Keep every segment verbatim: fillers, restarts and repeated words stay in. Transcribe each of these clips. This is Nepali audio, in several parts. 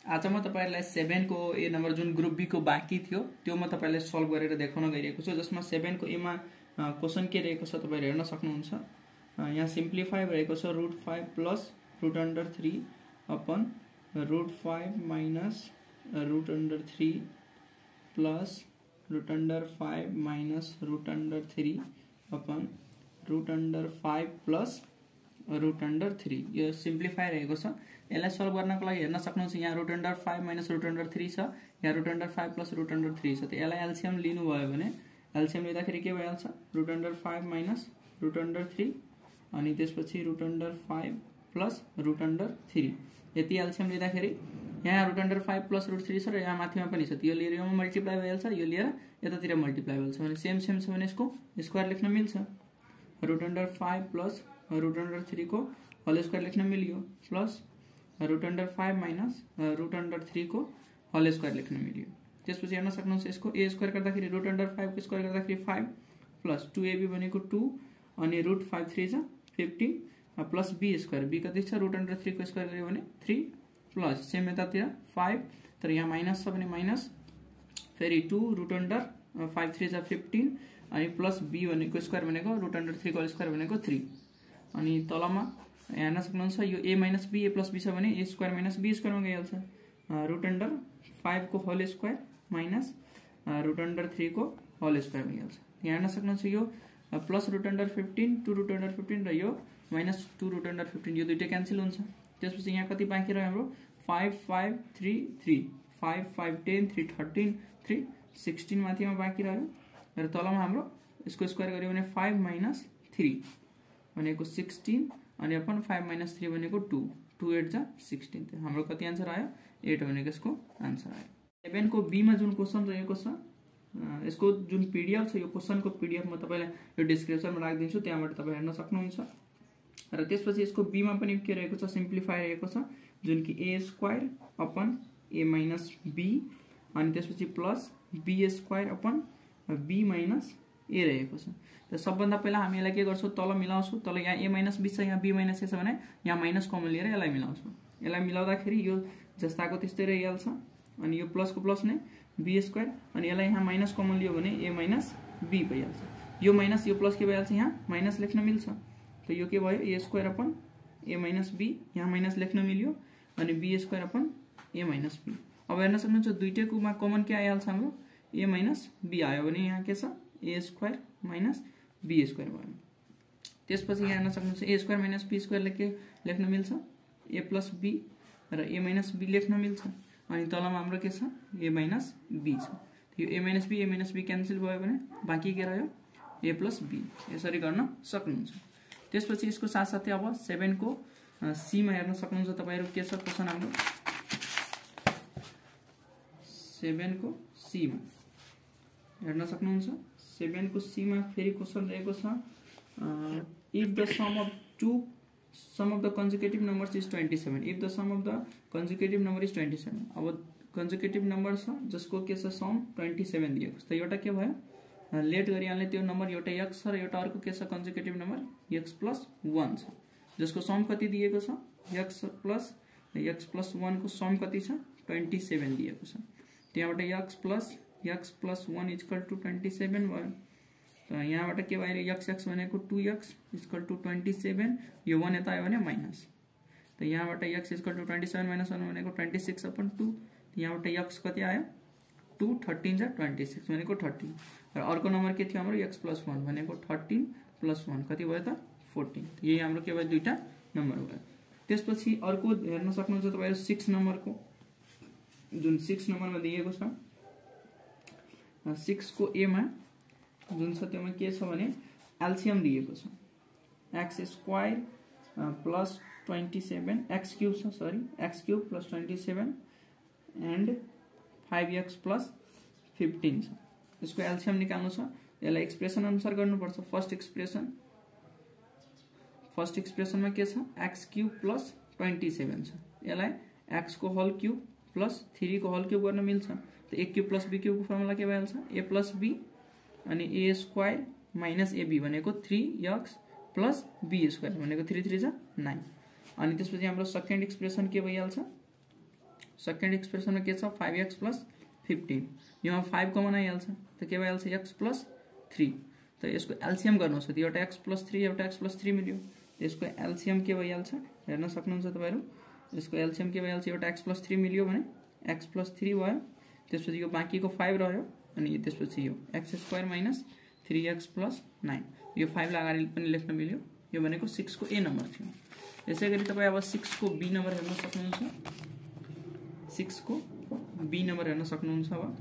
आज म तपाईहरुलाई सेभेन को ए नम्बर जुन ग्रुप बी को बाँकी थियो त्यो म तपाईहरुलाई सल्भ गरेर देखाउन गइरहेको छु, जसमा सेभेन को ए मा क्वेशन के रहेको छ तपाईहरु हेर्न सक्नुहुन्छ। यहाँ सिम्प्लिफाई रहेको छ root five plus root under three upon root five minus root under three plus root under five minus root under three upon root under five plus root under three. यो सिम्प्लिफाई रहेको छ। यसलाई सल्भ गर्नको लागि हेर्न सक्नुहुन्छ यहाँ root under five minus root under three छ, यहाँ root under five plus root under three छ। त यसलाई एलसीएम लिनु भयो भने एलसीएम लिँदाखेरि के भइहाल्छ root under five minus root under three अनि त्यसपछि root under five plus root under three. यति एलसीएम लिँदाखेरि यहाँ root under five plus root three छ र यहाँ माथिमा पनि छ। यो लिएर योमा मल्टिप्लाई भइहाल्छ, यो लिएर यतातिर मल्टिप्लाई भइहाल्छ भने सेम सेम छ भने यसको स्क्वायर लेख्न मिल्छ। Root under five plus root under three को होल स्क्वायर लेख्न मिलियो plus root under five minus root under three को होल स्क्वायर लेख्न मिलियो। त्यसपछि हेर्न सक्नुहुन्छ यसको ए स्क्वायर गर्दाखेरि रूट अंडर फाइभ को स्क्वायर गर्दाखेरि फाइभ प्लस टू एबी भनेको टू अनि रूट फाइभ थ्री छ fifteen plus B square, B कति छ रूट अंडर थ्री को स्क्वायर गर्यो भने थ्री प्लस सेम यतातिर फाइभ तर यहाँ माइनस छ भने माइनस फेरि two root under five three छ फिफ्टीन अनि प्लस बी भनेको स्क्वायर भनेको रूट अंडर थ्री को स्क्वायर भनेको थ्री अनि तलमा हेर्न सक्नुहुन्छ यो A minus B A plus B छ भने ए स्क्वायर माइनस बी स्क्वायरमा गइहाल्छ। रूट अंडर फाइभ को whole square minus root under three को होल स्क्वायर भइहाल्छ। यहाँ हेर्न सक्नुहुन्छ यो plus root under fifteen two root under fifteen र यो minus two root under fifteen, यो दुइटै क्यान्सल हुन्छ। त्यसपछि यहाँ कति बाँकी रह्यो हाम्रो five five three three five five ten three thirteen three sixteen माथिमा बाँकी रह्यो र तलमा हाम्रो यसको स्क्वायर गर्यो भने फाइभ माइनस थ्री भनेको सिक्सटीन अनि अपन फाइभ माइनस थ्री भनेको टू, टू एट जा सिक्सटीन। हाम्रो कति आन्सर आयो एट भनेको यसको आन्सर आयो। सेभेन को बी मा जुन क्वेशन रहेको छ यसको जुन पीडीएफ छ यो क्वेशन को पीडीएफ म तपाईलाई यो डिस्क्रिप्सनमा राखिदिन्छु, त्यहाँबाट तपाई हेर्न सक्नुहुन्छ। र त्यसपछि यसको बी मा पनि के रहेको छ सिम्प्लिफाई रहेको छ जुन कि A square upon A minus B अनि त्यसपछि plus B square upon B minus A रहेको छ। त सबभन्दा पहिला हामी यसलाई के गर्छौं तल मिलाउँछौं। तल यहाँ ए माइनस बी छ यहाँ बी माइनस ए छ भने यहाँ माइनस कमन लिएर यसलाई मिलाउँछौं। यसलाई मिलाउँदाखेरि यो जस्ताको त्यस्तै रहिहाल्छ अनि यो प्लस को प्लस नै बी स्क्वायर अनि यसलाई यहाँ माइनस कमन लियो भने ए माइनस बी भइहाल्छ। यो माइनस यो प्लस के भइहाल्छ यहाँ माइनस लेख्न मिल्छ। त यो के भयो A square upon A minus B, यहाँ माइनस लेख्न मिल्यो अनि B square upon A minus B. अब हेर्न सक्नुहुन्छ दुईटैकोमा कमन के आइहाल्छ हाम्रो ए माइनस बी आयो भने यहाँ के छ A square minus B square भयो। त्यसपछि यहाँ हेर्न सक्नुहुन्छ A square minus B square लेखे लेख्न मिल्छ ए प्लस बी र ए माइनस बी लेख्न मिल्छ अनि तलमा हाम्रो के छ ए माइनस बी छ। यो A minus B A minus B cancel भयो भने बाँकी के रह्यो ए प्लस बी। यसरी गर्न सक्नुहुन्छ। त्यसपछि यसको साथसाथै अब सेभेन को सी मा हेर्न सक्नुहुन्छ तपाईहरु के छ क्वेशन हाम्रो सेभेन को सी मा हेर्न सक्नुहुन्छ। सेभेन को सी मा फेरि क्वेशन रहेको छ if the sum of two sum of the conjugative numbers is twenty seven, if the sum of the conjugative number is twenty seven. अब कन्जुगेटिभ नम्बर छ जसको के छ सम ट्वेन्टी सेभेन दिएको छ। त एउटा के भयो लेट गरिहाल्ने त्यो नम्बर एउटा एक्स छ र एउटा अर्को के छ conjugative number x plus one छ जसको सम कति दिएको छ x plus x plus one को सम कति छ ट्वेन्टी सेभेन दिएको छ। त्यहाँबाट x plus x plus one equal to twenty seven भयो। त यहाँबाट के भयो एक्स एक्स भनेको two x equal to twenty seven, यो वन यता आयो भने माइनस। त यहाँबाट x equal to twenty seven minus one भनेको ट्वेन्टी सिक्स अपन टू, यहाँबाट एक्स कति आयो टू थर्टीन जा ट्वेन्टी सिक्स भनेको थर्टीन र अर्को नम्बर के थियो हाम्रो एक्स प्लस वन भनेको थर्टीन प्लस वन कति भयो त फोर्टीन। यही हाम्रो के भयो दुईटा नम्बर भयो। त्यसपछि अर्को हेर्न सक्नुहुन्छ तपाईहरु सिक्स नम्बरको जुन सिक्स नम्बरमा दिएको छ सिक्स को ए मा जुन छ त्यसमा के छ भने एलसीएम दिएको छ x square plus twenty seven x cube छ sorry x cube plus twenty seven and five x plus fifteen छ। यसको एलसीएम निकाल्नु छ। यसलाई एक्सप्रेसन अनुसार गर्नुपर्छ। फर्स्ट एक्सप्रेसन फर्स्ट एक्सप्रेसनमा के छ x cube plus twenty seven छ। यसलाई एक्स को होल क्यूब प्लस थ्री को होल क्यूब गर्न मिल्छ। त A cube plus B cube को फर्मुला के भइहाल्छ ए प्लस बी अनि ए स्क्वायर माइनस एबी भनेको three x plus B square भनेको थ्री थ्री जा नाइन। अनि त्यसपछि हाम्रो सेकेन्ड एक्सप्रेसन के भइहाल्छ सेकेन्ड एक्सप्रेसनमा के छ फाइभ एक्स प्लस फिफ्टीन यहाँ फाइभ कमन आइहाल्छ त के भइहाल्छ एक्स प्लस थ्री त यसको एलसीएम गर्नुहोस् त एउटा एक्स प्लस थ्री एउटा एक्स प्लस थ्री मिल्यो यसको एलसीएम के भइहाल्छ हेर्न सक्नुहुन्छ तपाईहरु यसको एलसीएम के भइहाल्छ एउटा एक्स प्लस थ्री मिल्यो भने एक्स प्लस थ्री भयो त्यसपछि यो बाँकीको फाइभ रह्यो अनि त्यसपछि यो x square minus three x plus nine यो फाइभ लाई अगाडि पनि लेख्न मिल्यो यो भनेको सिक्स को ए नम्बर थियो यसैगरी तपाई अब सिक्स को बी नम्बर हेर्न सक्नुहुन्छ सिक्स को बी नम्बर हेर्न सक्नुहुन्छ अब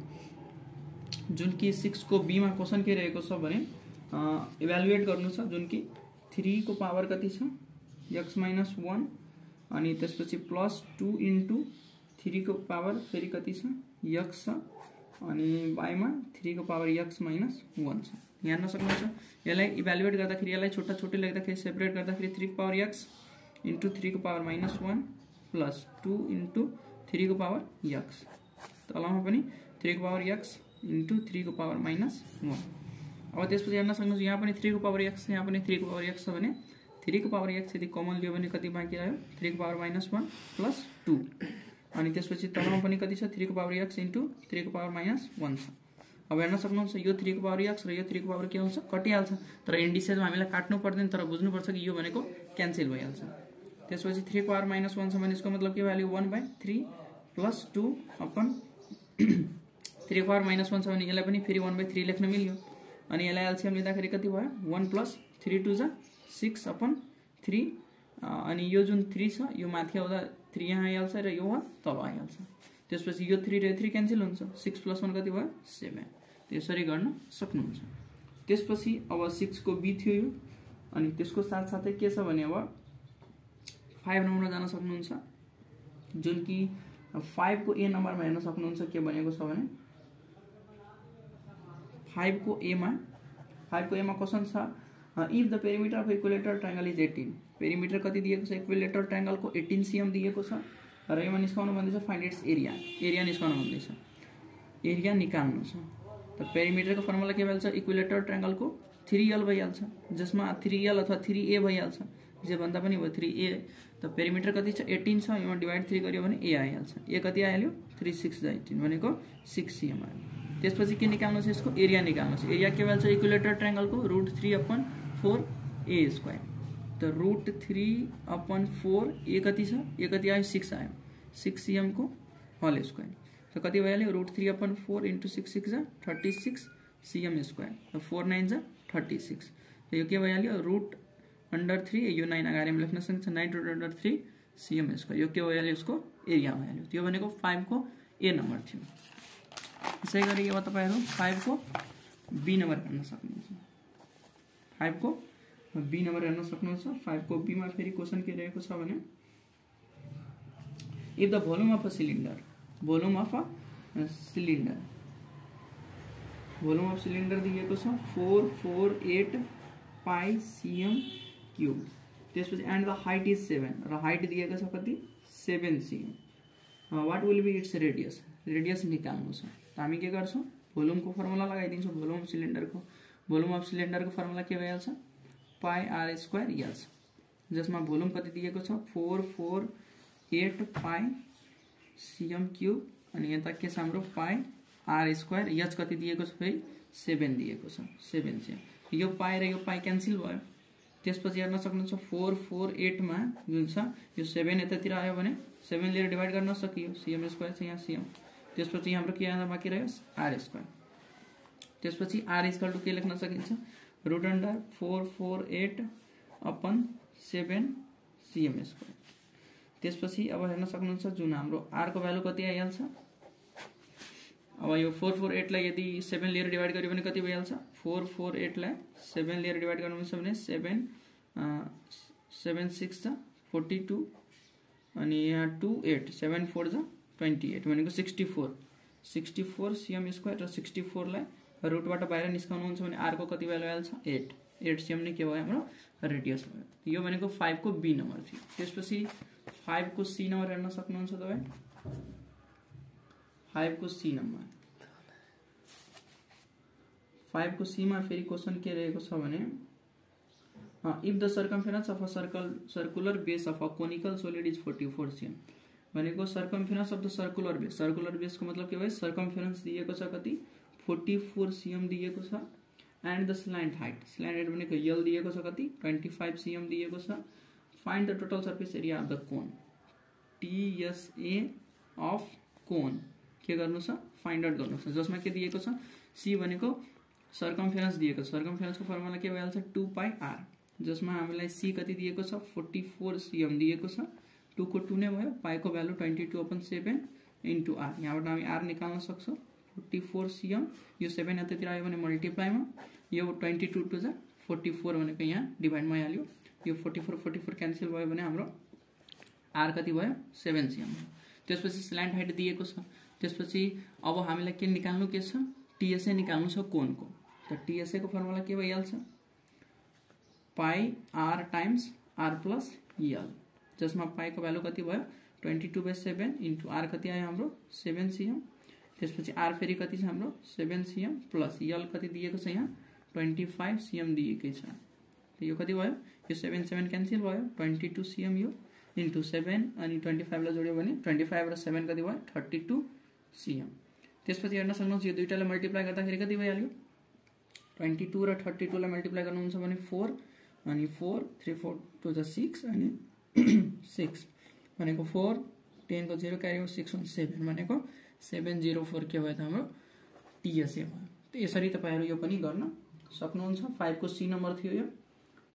तपाईहरु जुन कि सिक्स को बी मा क्वेशन के रहेको छ भने इभ्यालुएट गर्नु छ जुन कि थ्री को पावर कति छ x माइनस वन अनि त्यसपछि प्लस टू इन्टु थ्री को पावर फेरि कति छ x छ अनि y मा थ्री को पावर x माइनस वन छ यहाँ हेर्न सक्नुहुन्छ यसलाई इभ्यालुएट गर्दाखेरि यसलाई छोटा छोटो लेख्दाखेरि सेपरेट गर्दाखेरि थ्री को पावर x इन्टु थ्री को power minus one plus two into three को पावर x तलमा पनि थ्री को पावर x इन्टु थ्री को पावर माइनस वन अब त्यसपछि हेर्न सक्नुहुन्छ यहाँ पनि थ्री को पावर x यहाँ पनि थ्री को पावर x छ भने थ्री को पावर x यदि कमन लियो भने कति बाँकी रह्यो थ्री को power minus one plus two अनि त्यसपछि तलमा पनि कति छ थ्री को पावर x इन्टु थ्री को पावर माइनस वन छ अब हेर्न सक्नुहुन्छ यो थ्री को पावर x र यो थ्री को पावर के हुन्छ कटिहाल्छ तर इन्डिसेसमा हामीलाई काट्नु पर्दैन तर बुझ्नुपर्छ कि यो भनेको क्यान्सल भइहाल्छ त्यसपछि थ्री को पावर माइनस वन छ भने यसको मतलब के value one by three plus two upon three को पावर माइनस वन छ भने यसलाई पनि फेरि वन बाई थ्री लेख्न मिल्यो अनि यसलाई एलसीएम लिँदाखेरि कति भयो वन प्लस थ्री टू जा सिक्स अपन थ्री अनि यो जुन थ्री छ यो माथि आउँदा थ्री यहाँ आइहाल्छ र यो तल आइहाल्छ त्यसपछि यो थ्री र थ्री क्यान्सल हुन्छ सिक्स प्लस वन कति भयो सेभेन त्यसरी गर्न सक्नुहुन्छ त्यसपछि अब सिक्स को बी थियो यो अनि त्यसको साथसाथै के छ भने अब फाइभ नम्बर जान सक्नुहुन्छ जुन कि फाइभ को ए नम्बरमा हेर्न सक्नुहुन्छ के भनेको छ भने फाइभ को ए मा फाइभ को ए मा क्वेशन छ if the perimeter of equilateral triangle is eighteen perimeter कति दिएको छ इक्विलेटरल ट्रायंगल को एटीन सीएम दिएको छ र यसमा निस्काउनु भन्दैछ फाइन्ड इट्स एरिया एरिया निस्काउनु भन्दैछ एरिया निकाल्नु छ त पेरिमिटर को फर्मुला के भइहाल्छ इक्विलेटरल ट्रायंगल को थ्री एल भइहाल्छ जसमा थ्री एल अथवा थ्री ए भइहाल्छ जे भन्दा पनि भयो थ्री ए त पेरिमिटर कति छ एटीन छ यसमा डिवाइड थ्री गर्यो भने ए आइहाल्छ ए कति आइहाल्यो थ्री सिक्स एटीन भनेको सिक्स सीएम आयो त्यसपछि के निकाल्नु छ यसको एरिया निकाल्नु छ एरिया के भन्छ इक्विलेटरल ट्रायंगल को root three upon four A square त root three upon four A कति छ ए कति आयो सिक्स आयो सिक्स सीएम को होल स्क्वायर त कति भइहाल्यो root three upon four into six six जा थर्टी सिक्स सीएम स्क्वायर त फोर नाइन जा थर्टी सिक्स यो के भइहाल्यो रूट अंडर थ्री यो नाइन अगाडि लेख्न सक्छ nine root under three CM square यो के भइहाल्यो यसको एरिया भइहाल्यो त्यो भनेको फाइभ को ए नम्बर थियो यसै गरी अब तपाईहरु फाइभ को बी नम्बर हेर्न सक्नुहुन्छ फाइभ को बी नम्बर हेर्न सक्नुहुन्छ फाइभ को बी मा फेरि क्वेशन के रहेको छ भने if the volume of a cylinder volume of a cylinder volume of cylinder दिएको छ four four eight pi CM cube त्यसपछि and the height is seven र हाइट दिएको छ कति seven CM what will be its radius radius निकाल्नु छ त हामी के गर्छौं भोल्युम को फर्मुला लगाइदिन्छौं भोल्युम अफ सिलिन्डर को भोल्युम अफ सिलिन्डर को फर्मुला के भइहाल्छ पाई आर स्क्वायर एच जसमा भोल्युम कति दिएको छ four four eight pi CM cube अनि यता के छ हाम्रो पाई आर स्क्वायर एच कति दिएको छ फेरि सेभेन दिएको छ सेभेन सीएम यो पाई र यो पाई क्यान्सल भयो त्यसपछि हेर्न सक्नुहुन्छ फोर फोर एट मा जुन छ यो सेभेन यतातिर आयो भने सेभेन लिएर डिवाइड गर्न सकियो सीएम स्क्वायर छ यहाँ सीएम त्यसपछि हाम्रो के आउन बाँकी रह्यो आर स्क्वायर त्यसपछि आर इक्वल टु के लेख्न सकिन्छ root under four four eight upon seven CM square त्यसपछि अब हेर्न सक्नुहुन्छ जुन हाम्रो आर को भ्यालु कति आइहाल्छ अब यो फोर फोर एट लाई यदि सेभेन लिएर डिवाइड गर्यो भने कति भइहाल्छ फोर फोर एट लाई सेभेन लिएर डिवाइड गर्नुहुन्छ भने सेभेन सेभेन सिक्स जा फोर्टी टू अनि यहाँ टू एट सेभेन फोर जा ट्वेंटी एट भनेको sixty four sixty four cm square र सिक्सटी फोर लाई रुटबाट बाहिर निस्काउनुहुन्छ भने आर को कति भ्यालु आइहाल्छ एट एट सीएम नै के भयो हाम्रो रेडियस भयो यो भनेको फाइभ को बी नम्बर थियो त्यसपछि फाइभ को सी नम्बर हेर्न सक्नुहुन्छ तपाई फाइभ को सी नम्बर फाइभ को सी मा फेरि क्वेशन के रहेको छ भने if the circumference of a circle circular base of a conical solid is forty four cm भनेको circumference of the circular base. Circular बेसको मतलब के भयो, सर्कमफेरेन्स दिएको छ कति फोर्टी फोर सीएम दिएको छ and the slant height, slant height भनेको यल दिएको छ कति ट्वेन्टी फाइभ सीएम दिएको छ। Find the total surface area of the cone, TSA of cone के गर्नु छ फाइन्ड आउट गर्नु छ, जसमा के दिएको छ सी भनेको सर्कमफेरेन्स दिएको छ, सर्कमफेरेन्सको फर्मुला के भइहाल्छ टू पाई आर, जसमा हामीलाई सी कति दिएको छ फोर्टी फोर सीएम दिएको छ, टू को टू नै भयो, पाईको value twenty two upon seven into r, यहाँबाट हामी आर निकाल्न सक्छौँ फोर्टी फोर सीएम, यो सेभेन यतातिर आयो भने मल्टिप्लाईमा यो ट्वेन्टी टू टू जा फोर्टी फोर भनेको यहाँ डिभाइड भइहाल्यो, यो forty four forty four cancel भयो भने हाम्रो आर कति भयो सेभेन सीएम। त्यसपछि स्ल्यान्ट हाइट दिएको छ, त्यसपछि अब हामीलाई के निकाल्नु के छ टीएसए निकाल्नु छ कोनको, त टीएसए को फर्मुला के भइहाल्छ pi r times r plus l, जसमा पाई को भ्यालु कति भयो twenty two by seven into r कति आयो हाम्रो सेभेन सीएम, त्यसपछि आर फेरि कति छ हाम्रो सेभेन सीएम प्लस यल कति दिएको छ यहाँ ट्वेन्टी फाइभ सीएम दिएकै छ, यो कति भयो यो सेभेन सेभेन क्यान्सल भयो ट्वेन्टी टू सीएम यो इन्टु सेभेन अनि ट्वेन्टी फाइभलाई जोड्यो भने ट्वेन्टी फाइभ र सेभेन कति भयो थर्टी टू सीएम। त्यसपछि हेर्न सक्नुहुन्छ यो दुईटालाई मल्टिप्लाई गर्दाखेरि कति भइहाल्यो ट्वेन्टी टू र थर्टी टूलाई मल्टिप्लाई गर्नुहुन्छ भने फोर अनि फोर थ्री फोर टू जा सिक्स अनि सिक्स भनेको फोर टेनको zero carry six one seven भनेको सेभेन जिरो फोर के भयो त हाम्रो टीएसए भयो। त यसरी तपाईँहरू यो पनि गर्न सक्नुहुन्छ। फाइभको सी नम्बर थियो यो।